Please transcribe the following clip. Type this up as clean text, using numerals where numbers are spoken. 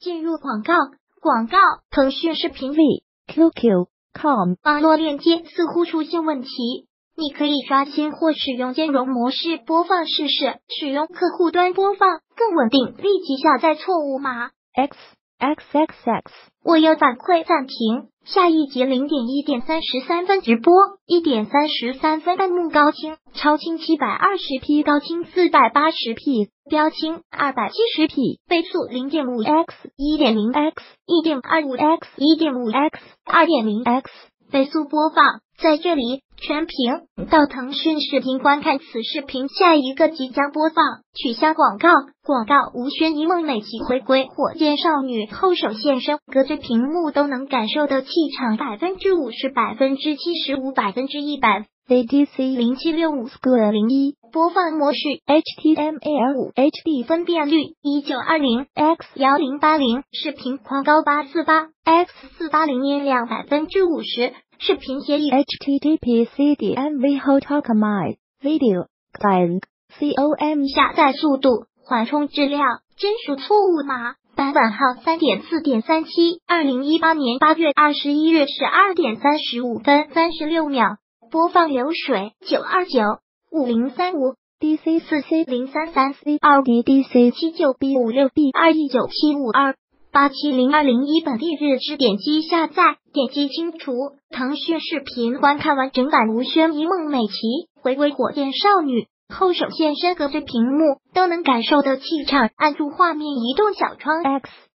进入广告。腾讯视频 QQ.com 网络链接似乎出现问题，你可以刷新或使用兼容模式播放试试，使用客户端播放更稳定。立即下载错误码。 XXXX 我要反馈暂停。下一节0:1:33直播1:33弹幕高清超清 720p 高清 480p 标清 270p 倍速 0.5x 1.0x 1.25x 1.5x 2.0x 倍速播放。在这里全屏到腾讯视频观看此视频，下一个即将播放，取消广告。无悬疑，孟美岐回归火箭少女后手现身，隔着屏幕都能感受到气场50%、75%、100%。 ADC 0765 Square 01播放模式 HTML5 HD 分辨率 1920 x 1080视频框高848 x 480音量50%视频协议 HTTP CDMV Hotocomai Video Client COM 下载速度缓冲质量真属错误码版本号 3.4.37 2018年8月21日12点35分36秒播放流水929 5035 DC 4C 033C 2D DC 79B56B 219752 870201本地日志点击下载，点击清除。腾讯视频观看完整版无宣一孟美岐回归火箭少女后手现身，隔着屏幕都能感受到气场，按住画面移动小窗 X